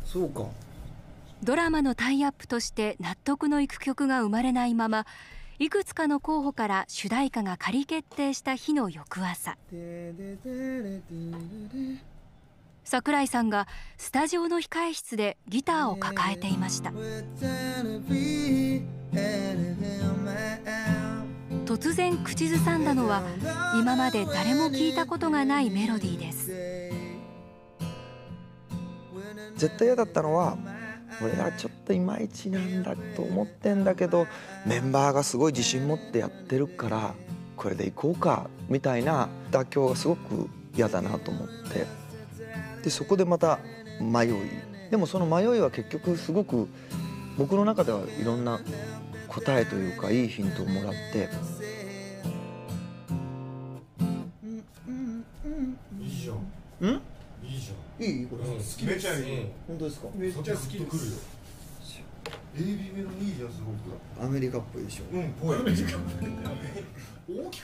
そうか。 ドラマのタイアップとして納得のいく曲が生まれないまま、いくつかの候補から主題歌が仮決定した日の翌朝、桜井さんがスタジオの控え室でギターを抱えていました。突然口ずさんだのは、今まで誰も聞いたことがないメロディーです。 絶対嫌だったのは、俺はちょっといまいちなんだと思ってんだけど、メンバーがすごい自信持ってやってるからこれでいこうかみたいな妥協がすごく嫌だなと思って、でそこでまた迷い、でもその迷いは結局すごく僕の中ではいろんな答えというかいいヒントをもらって。 いいじゃん。 ん？ いいじゃん。 いいこれ。 好きめちゃいい。 本当ですか？ めっちゃ好きです。AB メロいいじゃんすごく。 アメリカっぽいでしょ。 うん、ぽい。大きく